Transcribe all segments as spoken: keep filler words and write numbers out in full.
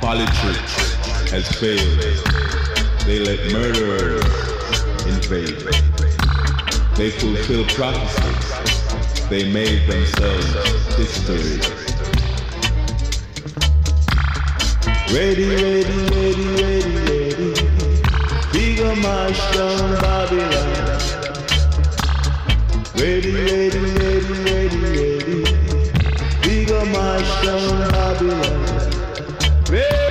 Politics has failed. They let murderers invade. They fulfill prophecies. They made themselves history. Ready, ready, ready, ready, ready. Bigger march down Babylon. Ready, ready, ready, ready, ready. Bigger march down Babylon. Ready.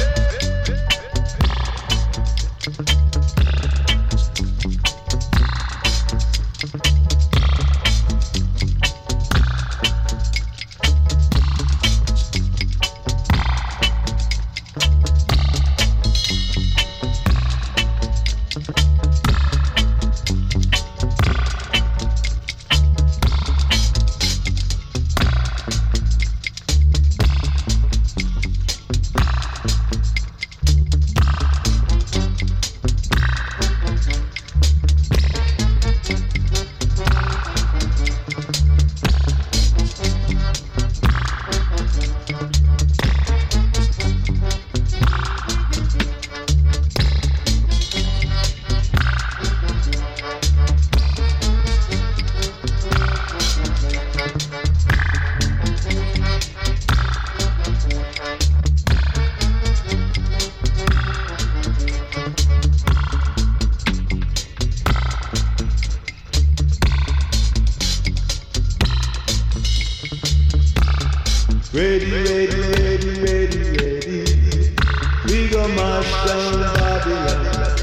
Ready, ready, ready, ready, ready. We gon' march down Babylon.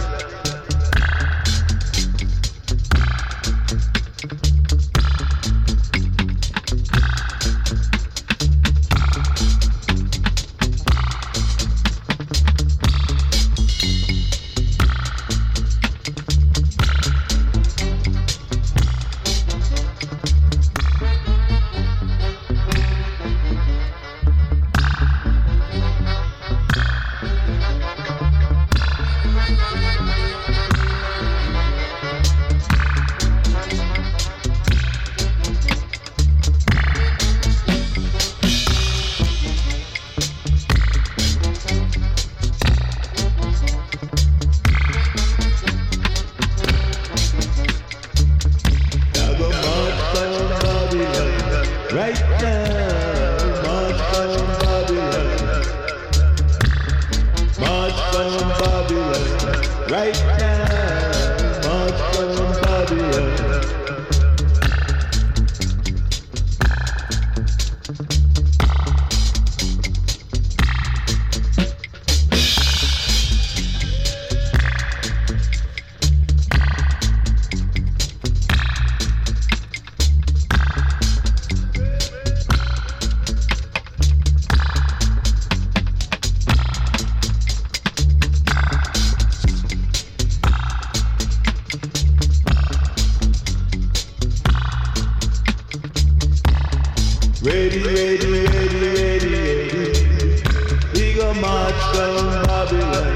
Right now, march down Babylon. March down Babylon. Right now, march down Babylon. Ready, ready, ready, ready, ready. We gon' march down Babylon.